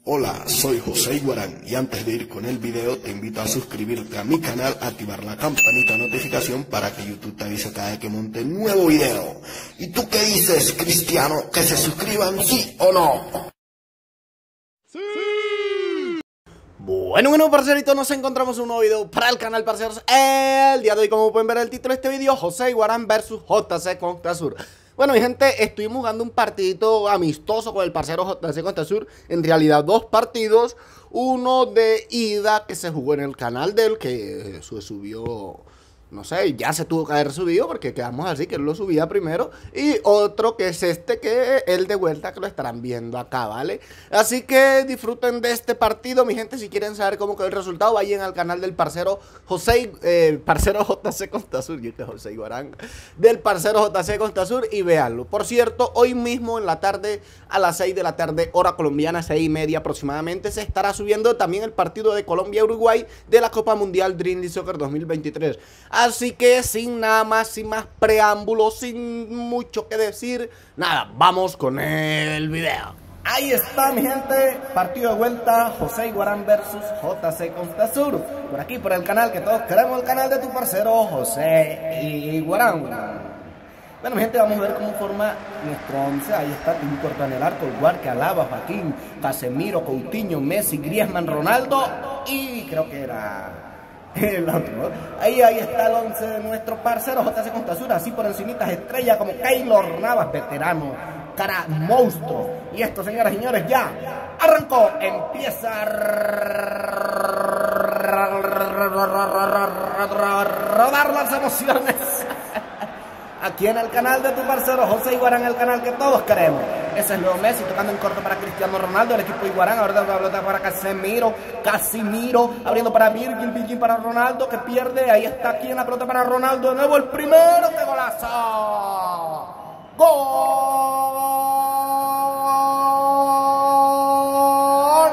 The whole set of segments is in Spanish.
Hola, soy José Iguarán y antes de ir con el video te invito a suscribirte a mi canal, activar la campanita de notificación para que YouTube te avise cada vez que monte un nuevo video. ¿Y tú qué dices, Cristiano? ¿Que se suscriban, sí o no? Bueno, parceritos, nos encontramos en un nuevo video para el canal, parceros. El día de hoy, como pueden ver el título de este video, José Iguarán versus JC Contasur. Bueno, mi gente, estuvimos jugando un partidito amistoso con el parcero JC Contasur. En realidad, dos partidos. Uno de ida que se jugó en el canal de él, que se subió... No sé, ya se tuvo que haber subido porque quedamos así, que él lo subía primero. Y otro que es este, que él de vuelta, que lo estarán viendo acá, ¿vale? Así que disfruten de este partido, mi gente. Si quieren saber cómo quedó el resultado, vayan al canal del parcero parcero JC Contasur, yo que José Iguarán, del parcero JC Contasur, y véanlo. Por cierto, hoy mismo en la tarde, a las 6 de la tarde, hora colombiana, 6:30 aproximadamente, se estará subiendo también el partido de Colombia-Uruguay de la Copa Mundial Dream League Soccer 2023. Así que sin nada más, sin más preámbulos, sin mucho que decir, nada, vamos con el video. Ahí está, mi gente, partido de vuelta, José Iguarán versus JC Contasur. Por aquí, por el canal que todos queremos, el canal de tu parcero José Iguarán. Bueno, mi gente, vamos a ver cómo forma nuestro 11. Ahí está Tim Corto en el arco, el Guarque, Alaba, Joaquín, Casemiro, Coutinho, Messi, Griezmann, Ronaldo y creo que era... el otro. Ahí está el 11 de nuestro parcero JC Contasur, así por encimitas, estrella como Keylor Navas, veterano, cara monstruo. Y esto, señoras y señores, ya arrancó, empieza a rodar las emociones. Aquí en el canal de tu parcero José Iguarán, el canal que todos queremos. Ese es Leo Messi tocando en corto para Cristiano Ronaldo, el equipo Iguarán, ahora la pelota para Casemiro, abriendo para Virgil para Ronaldo, que pierde, ahí está aquí en la pelota para Ronaldo, de nuevo el primero, ¡qué golazo! ¡Gol!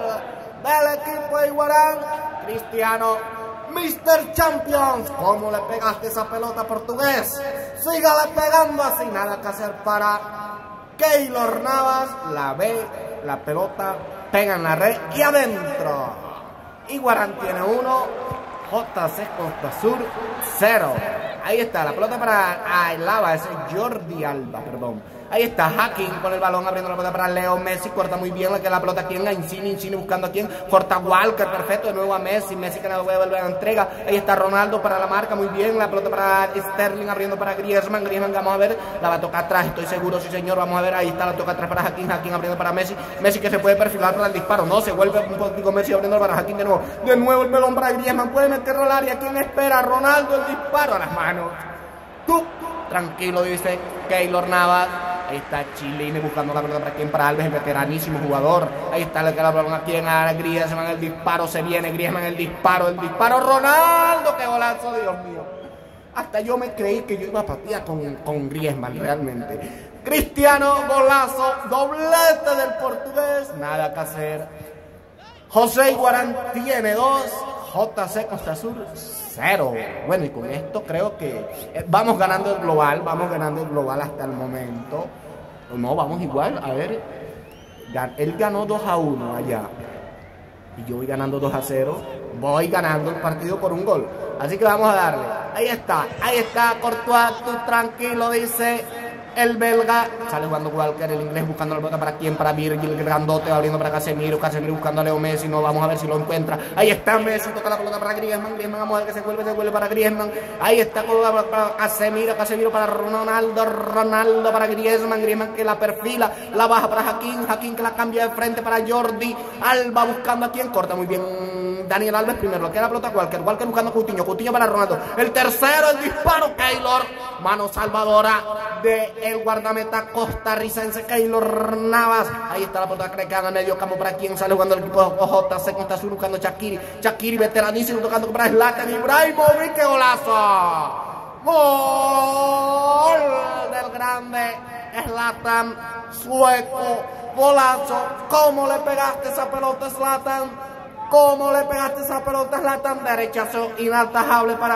Del equipo Iguarán, Cristiano. Mr. Champions, ¿cómo le pegaste esa pelota, portugués? Sígale pegando así, nada que hacer para Keylor Navas. La ve, la pelota pega en la red y adentro. Iguarán tiene 1, JC Contasur 0. Ahí está, la pelota para Alaba, ese es Jordi Alba, perdón. Ahí está Hakim con el balón abriendo la pelota para Leo Messi, corta muy bien la pelota aquí en Insigne buscando a quien, corta Walker, perfecto, de nuevo a Messi que no vuelve a la entrega. Ahí está Ronaldo para la marca, muy bien, la pelota para Sterling abriendo para Griezmann, vamos a ver, la va a tocar atrás, estoy seguro, sí señor, vamos a ver, ahí está, la toca atrás para Hakim abriendo para Messi que se puede perfilar para el disparo, no, se vuelve un poquito Messi abriendo para Hakim de nuevo el balón para Griezmann, puede meterlo al área, ¿quién espera? Ronaldo, el disparo a las manos. Tú, tranquilo, dice Keylor Navas. Ahí está Chilini buscando la pelota para quien, para Alves, el veteranísimo jugador. Ahí está el que la pelota aquí en Griezmann, el disparo, se viene Griezmann, el disparo, Ronaldo, qué golazo, Dios mío. Hasta yo me creí que yo iba a patear con Griezmann, realmente. Cristiano, golazo, doblete del portugués, nada que hacer. José Iguarán tiene 2, JC Contasur 0. Bueno, y con esto creo que vamos ganando el global hasta el momento. No, vamos igual, a ver. Él ganó 2-1 allá. Y yo voy ganando 2-0. Voy ganando el partido por un gol. Así que vamos a darle. Ahí está, Courtois, tú tranquilo, dice el belga. Sale jugando Walker, el inglés buscando la pelota para quién, para Virgil, el grandote abriendo para Casemiro buscando a Leo Messi, no, vamos a ver si lo encuentra. Ahí está Messi, toca la pelota para Griezmann, vamos a ver que se vuelve para Griezmann. Ahí está para Casemiro para Ronaldo para Griezmann que la perfila, la baja para Hakim que la cambia de frente para Jordi Alba buscando a quien, corta muy bien Daniel Alves primero, lo que era la pelota Walker buscando a Coutinho para Ronaldo, el tercero, el disparo, Keylor, mano salvadora de el guardameta costarricense Keylor Navas. Ahí está la pelota que queda en medio campo para quien sale jugando el equipo JC Contasur buscando Shaqiri veteranísimo tocando para Zlatan Ibrahimovic, ¡qué golazo! Gol del grande Zlatan sueco, golazo. ¿Cómo le pegaste esa pelota, Zlatan? Derechazo inatajable para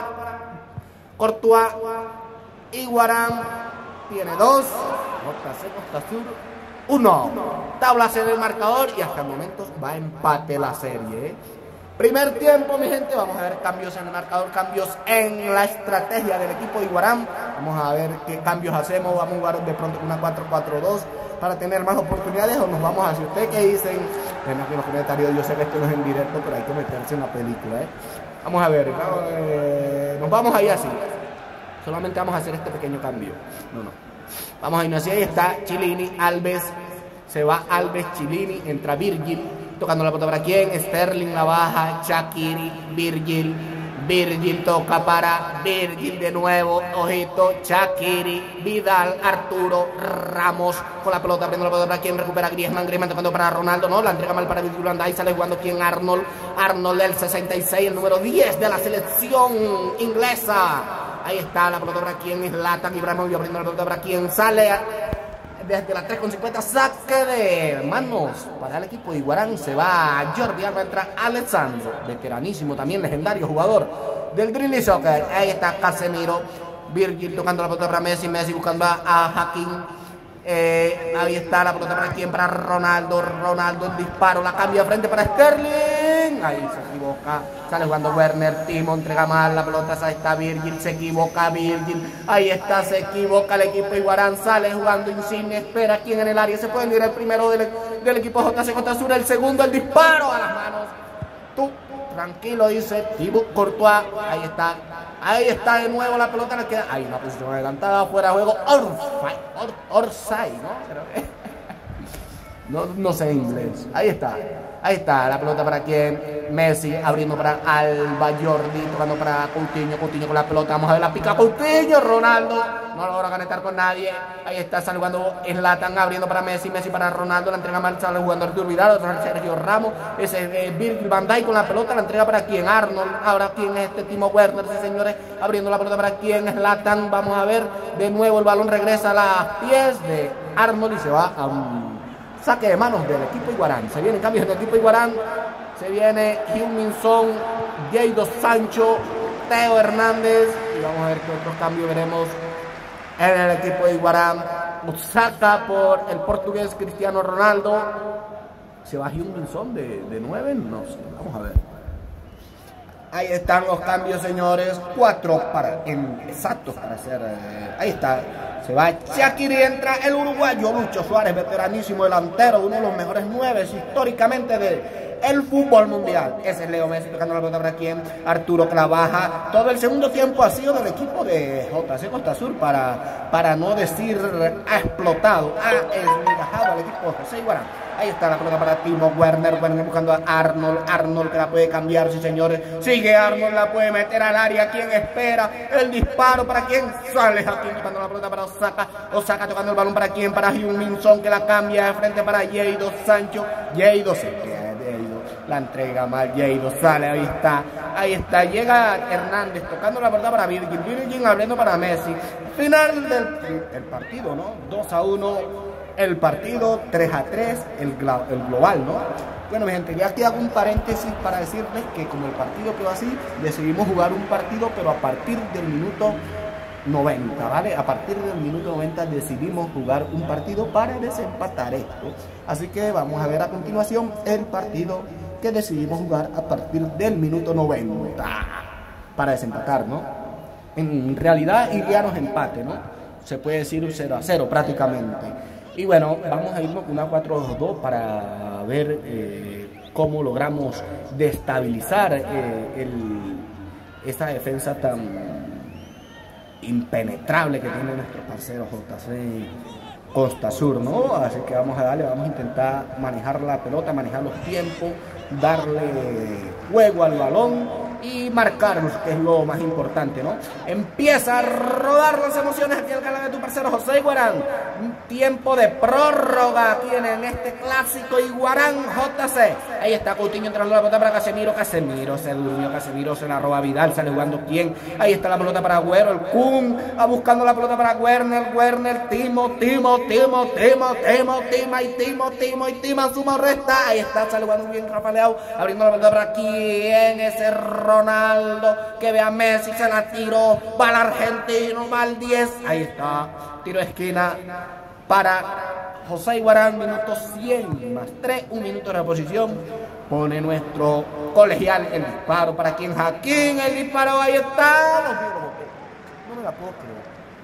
Courtois. Iguarán tiene 2, JC Contasur 1. Tablas en el marcador y hasta el momento va a empate la serie. Primer tiempo, mi gente, vamos a ver cambios en el marcador, cambios en la estrategia del equipo de Iguarán. Vamos a ver qué cambios hacemos, vamos a jugar de pronto una 4-4-2 para tener más oportunidades o nos vamos a hacer. ¿Ustedes qué dicen? Bueno, aquí en los comentarios, yo sé que esto no es en directo, pero hay que meterse en la película, Vamos a ver, nos vamos a ir así. Solamente vamos a hacer este pequeño cambio. Vamos a irnos así, ahí está Chiellini, Alves. Se va Alves, Chiellini, entra Virgil, tocando la pelota para quién, Sterling la baja, Shaqiri, Virgil toca para Virgil de nuevo, ojito, Shaqiri, Vidal, Arturo, Ramos, con la pelota, abriendo la pelota para quién, recupera Griezmann tocando para Ronaldo, no, la entrega mal para Virgil van Dijk, sale jugando quién, Arnold del 66, el número 10 de la selección inglesa, ahí está la pelota para quién, Zlatan Ibrahimovic abriendo la pelota para quién, sale desde la 3.50, saque de manos para el equipo de Iguarán. Se va Jordi Alba, entra Alessandro, veteranísimo también, legendario jugador del Dreamy Soccer. Ahí está Casemiro, Virgil tocando la pelota para Messi buscando a Hakim. Ahí está la pelota para quién, para Ronaldo, el disparo, la cambia de frente para Sterling, ahí se equivoca, sale jugando Werner, Timo entrega mal la pelota, ahí está Virgil, se equivoca Virgil, ahí está, se equivoca el equipo Iguarán, sale jugando Insigne, espera quién en el área, se puede ir el primero del equipo JC Costa Sur, el segundo, el disparo a las manos, tú, tranquilo, dice Thibaut Courtois, ahí está de nuevo la pelota, le queda, hay una posición adelantada, fuera de juego, Orsay, ¿no? No sé inglés, ahí está la pelota para quien, Messi abriendo para Alba, Jordi tocando para Coutinho con la pelota, vamos a ver la pica Coutinho, Ronaldo, no logra conectar con nadie, ahí está saludando Zlatan abriendo para Messi para Ronaldo, la entrega mal, sale jugando Arturo Vidal, Sergio Ramos, ese Virgil van Dijk con la pelota, la entrega para quien, Arnold, ahora quién es este Timo Werner, sí señores, abriendo la pelota para quien, Zlatan, vamos a ver, de nuevo el balón regresa a los pies de Arnold y se va a un saque de manos del equipo Iguarán. Se vienen cambios del equipo Iguarán. Se viene Heung-min Son, Jadon Sancho, Theo Hernández. Y vamos a ver qué otros cambios veremos en el equipo de Iguarán. Saca por el portugués Cristiano Ronaldo. ¿Se va Heung-min Son de 9? No sé. Vamos a ver. Ahí están los cambios, señores. 4 exactos para hacer. Ahí está. Se va Shaqiri, entra el uruguayo Lucho Suárez, veteranísimo delantero, uno de los mejores 9 históricamente del fútbol mundial. Ese es Leo Messi tocando la pelota para quien, Arturo que la baja. Todo el segundo tiempo ha sido del equipo de JC Costa Sur, para no decir ha explotado, ha esmigajado al equipo de José Iguarán. Ahí está la pelota para Timo Werner buscando a Arnold que la puede cambiar, sí señores, sigue Arnold, la puede meter al área, quien espera el disparo para quien, sale aquí buscando la pelota para Osaka tocando el balón para quien, para Heung-min Son que la cambia de frente para Jadon Sancho, Jadon se queda, la entrega mal, Jadon sale, ahí está, llega Hernández tocando la pelota para Virgil abriendo para Messi, final del partido, ¿no? 2-1 el partido, 3-3 el global, ¿no? Bueno, mi gente, ya aquí hago un paréntesis para decirles que como el partido quedó así, decidimos jugar un partido, pero a partir del minuto 90, ¿vale? A partir del minuto 90 decidimos jugar un partido para desempatar esto. Así que vamos a ver a continuación el partido que decidimos jugar a partir del minuto 90 para desempatar, ¿no? En realidad iríamos empate, ¿no? Se puede decir un 0-0 prácticamente. Y bueno, vamos a irnos con una 4-2 para ver cómo logramos destabilizar esa defensa tan impenetrable que tiene nuestro parcero JC Costa Sur, ¿no? Así que vamos a darle, vamos a intentar manejar la pelota, manejar los tiempos, darle juego al balón y marcarnos, que es lo más importante, ¿no? Empieza a rodar las emociones aquí al canal de tu parcero José Iguarán. Un tiempo de prórroga tienen este clásico Iguarán JC. Ahí está Coutinho entrando la pelota para Casemiro se durmió, Casemiro se la roba Vidal, sale jugando quién. Ahí está la pelota para Agüero, el Kun buscando la pelota para Werner, Timo, suma resta. Ahí está, sale jugando bien Rafa Leao, abriendo la pelota para quién, ese Ronaldo, que ve a Messi, se la tiró, va al argentino, va al 10, ahí está, tiro de esquina, para José Iguarán, minuto 100 más 3, 1 minuto de reposición. Pone nuestro colegial el disparo para quien Jaquín, el disparo, ahí está. No me la puedo creer.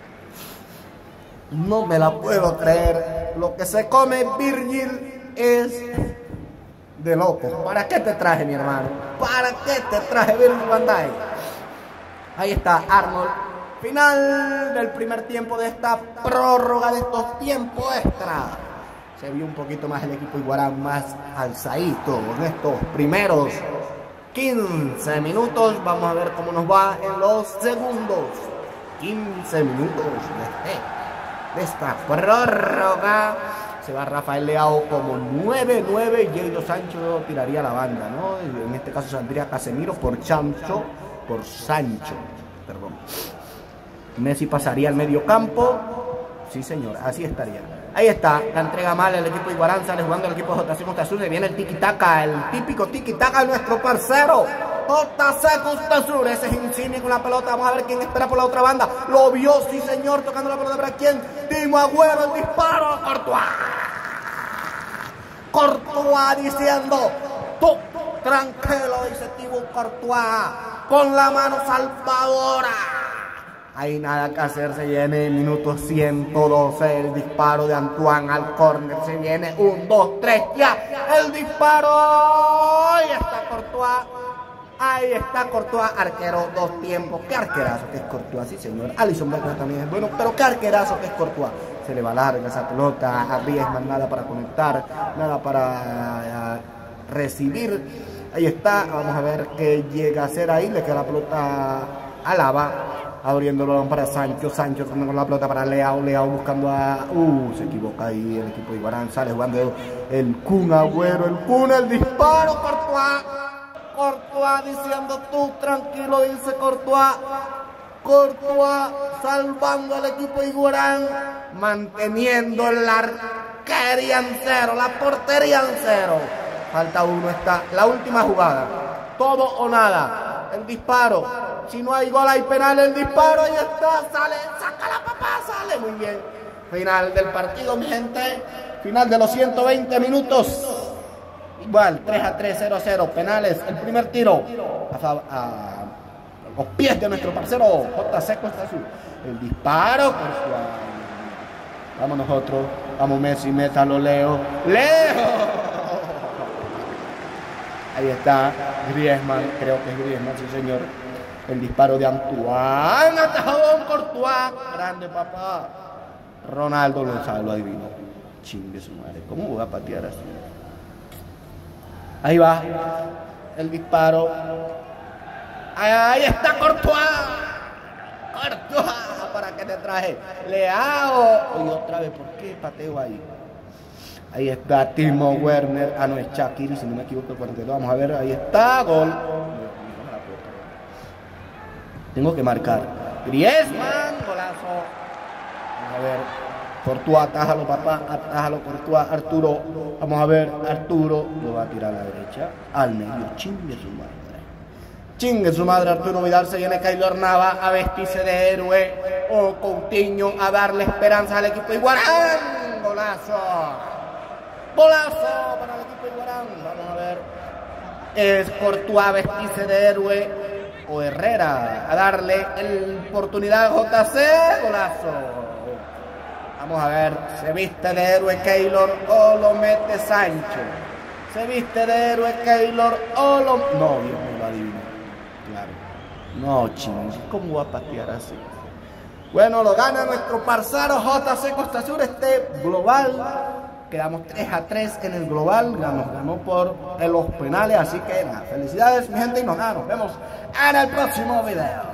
No me la puedo creer. Lo que se come Virgil es de loco. ¿Para qué te traje, mi hermano? ¿Para qué te traje, Virgil van Dijk? Ahí está Arnold. Final del primer tiempo de esta prórroga, de estos tiempos extra. Se vio un poquito más el equipo Iguarán, más alzadito en estos primeros 15 minutos. Vamos a ver cómo nos va en los segundos 15 minutos de esta prórroga. Se va Rafael Leao como 9-9 y Jadon Sancho tiraría la banda, ¿no? En este caso saldría Casemiro por Sancho, perdón. Messi pasaría al medio campo. Sí, señor, así estaría. Ahí está, la entrega mal el equipo Iguarán, sale jugando el equipo JC Costa Sur, viene el tiki-taka, el típico tiki-taka de nuestro parcero JC Costa Sur. Ese es Insigne con la pelota, vamos a ver quién espera por la otra banda. Lo vio, sí señor, tocando la pelota para quién. Timo Agüero, el disparo, Courtois diciendo, tú tranquilo, dice Thibaut Courtois, con la mano salvadora. Hay nada que hacer, se viene el minuto 112, el disparo de Antoine al córner, se viene 1, 2, 3, ya, el disparo, ahí está Courtois, arquero, 2 tiempos, qué arquerazo que es Courtois, sí señor, Alisson Becker también es bueno, pero qué arquerazo que es Courtois, se le va larga esa pelota, a Griezmann nada para conectar, nada para recibir, ahí está, vamos a ver qué llega a hacer ahí, le queda la pelota a Alaba, abriendo el balón para Sancho con la pelota para Leao buscando a... se equivoca ahí el equipo de Iguarán, sale jugando el Kun Agüero, el disparo, Courtois diciendo tú tranquilo, dice Courtois salvando al equipo de Iguarán, manteniendo la arquería en cero, la portería en cero. Falta uno, está la última jugada, todo o nada, el disparo. Si no hay gol, hay penal, el disparo, ahí está, sale, saca la papá, sale, muy bien. Final del partido, mi gente, final de los 120 minutos. Igual, 3-3, 0-0, penales, el primer tiro a los pies de nuestro parcero JC Costa Sur. El disparo, vamos nosotros, vamos Messi, métalo Leo. Ahí está, Griezmann, creo que es Griezmann, sí señor. El disparo de Antoine, atajadón Courtois, grande papá. Ronaldo lo sabe, lo adivino. Chingue su madre, ¿cómo va a patear así? Ahí va, el disparo. Ahí está Courtois, ¿para qué te traje? Leao. Y otra vez, ¿por qué pateo ahí? Ahí está Timo Werner, no es Shaqiri, si no me equivoco, 42. Vamos a ver, ahí está, gol. Tengo que marcar. Griezmann, golazo. Vamos a ver. Courtois, atájalo, papá. Atájalo, Courtois. Arturo. Vamos a ver. Arturo lo va a tirar a la derecha. Al medio. Chingue su madre. Chingue su madre, Arturo Vidal. Se viene Keylor Navas a vestirse de héroe. O Coutinho a darle esperanza al equipo Iguarán. Golazo. Golazo para el equipo Iguarán. Vamos a ver. Es Courtois a vestirse de héroe. O Herrera a darle la oportunidad a JC, golazo. Vamos a ver, se viste de héroe Keylor o lo mete Sancho. Se viste de héroe Keylor o lo... No, Dios me lo adivino. Claro. No, chingos, ¿cómo va a patear así? Bueno, lo gana nuestro parcero JC Costa Sur, este global. Quedamos 3-3 en el global, nos ganó por los penales, así que nada, felicidades mi gente y nos vemos en el próximo video.